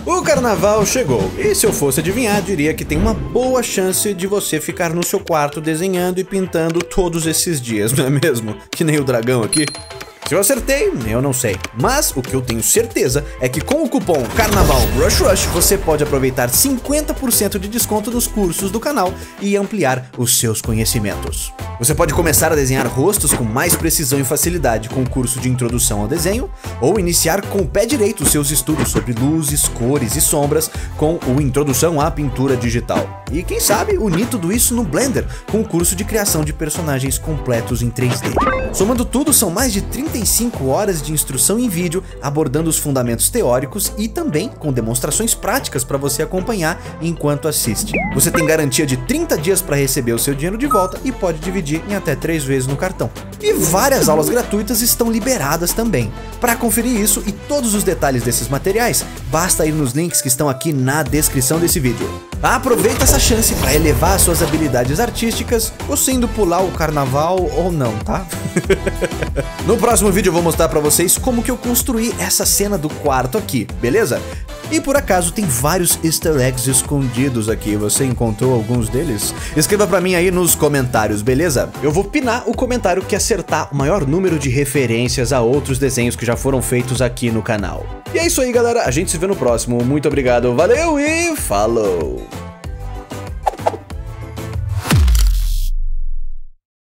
O carnaval chegou, e se eu fosse adivinhar, diria que tem uma boa chance de você ficar no seu quarto desenhando e pintando todos esses dias, não é mesmo? Que nem o dragão aqui. Se eu acertei, eu não sei. Mas o que eu tenho certeza é que com o cupom Carnaval Rush Rush você pode aproveitar 50% de desconto nos cursos do canal e ampliar os seus conhecimentos. Você pode começar a desenhar rostos com mais precisão e facilidade com o curso de Introdução ao Desenho, ou iniciar com o pé direito os seus estudos sobre luzes, cores e sombras com o Introdução à Pintura Digital. E quem sabe unir tudo isso no Blender com o curso de criação de personagens completos em 3D. Somando tudo, são mais de 35 horas de instrução em vídeo, abordando os fundamentos teóricos e também com demonstrações práticas para você acompanhar enquanto assiste. Você tem garantia de 30 dias para receber o seu dinheiro de volta e pode dividir em até 3 vezes no cartão. E várias aulas gratuitas estão liberadas também. Para conferir isso e todos os detalhes desses materiais, basta ir nos links que estão aqui na descrição desse vídeo. Aproveita essa chance para elevar suas habilidades artísticas, ou sendo pular o carnaval ou não, tá? No próximo vídeo eu vou mostrar pra vocês como que eu construí essa cena do quarto aqui, beleza? E por acaso tem vários easter eggs escondidos aqui, você encontrou alguns deles? Escreva pra mim aí nos comentários, beleza? Eu vou pinar o comentário que acertar o maior número de referências a outros desenhos que já foram feitos aqui no canal. E é isso aí, galera, a gente se vê no próximo, muito obrigado, valeu e falou!